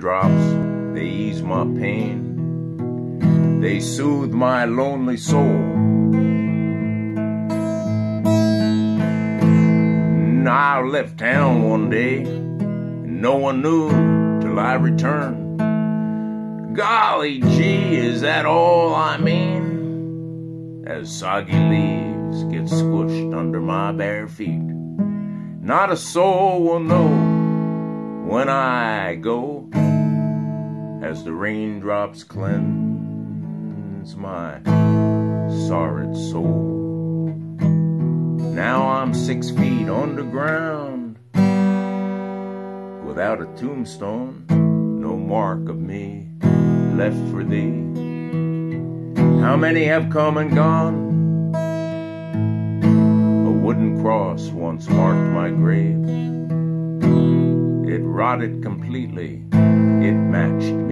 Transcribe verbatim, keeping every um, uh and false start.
raindrops, they ease my pain, they soothe my lonely soul. And I left town one day, and no one knew till I returned. Golly gee, is that all I mean? As soggy leaves get squished under my bare feet, not a soul will know when I go, as the raindrops cleanse my sorrowed soul. Now I'm six feet underground, without a tombstone, no mark of me left for thee. How many have come and gone? A wooden cross once marked my grave. It rotted completely, it matched